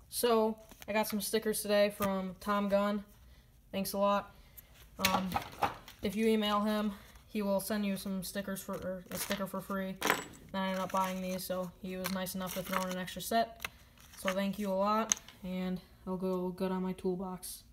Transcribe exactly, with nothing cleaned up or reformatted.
So, I got some stickers today from Tom Gunn. Thanks a lot. Um, if you email him, he will send you some stickers for or a sticker for free. Then I ended up buying these, so he was nice enough to throw in an extra set. So thank you a lot, and it'll go good on my toolbox.